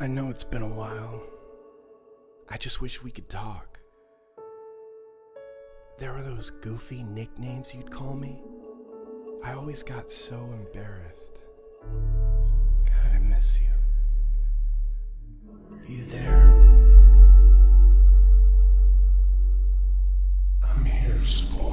I know it's been a while. I just wish we could talk. There were those goofy nicknames you'd call me. I always got so embarrassed. God, I miss you. You there? I'm here, Small.